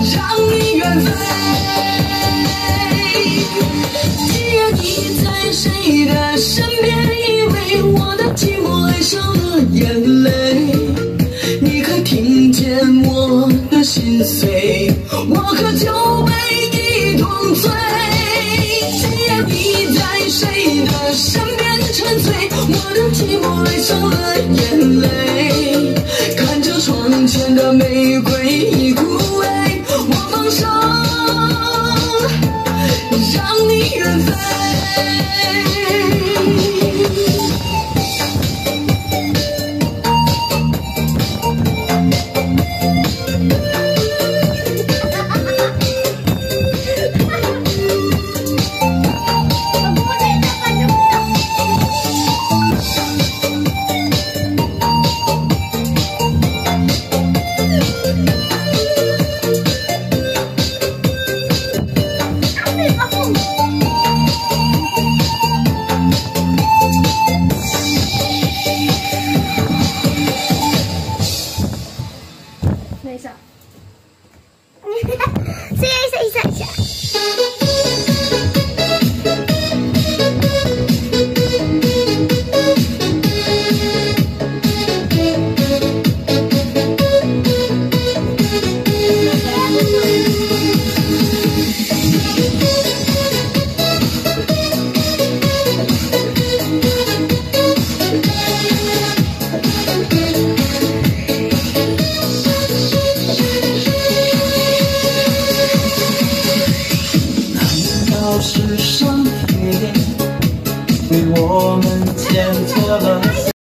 让你远飞。既然你在谁的身边，以为我的寂寞爱上了眼泪。你可听见我的心碎？我喝酒被你痛醉。既然你在谁的身边沉醉，我的寂寞爱上了眼泪。看着窗前的玫瑰已枯萎，我放手，让你远飞。 没事。谢谢。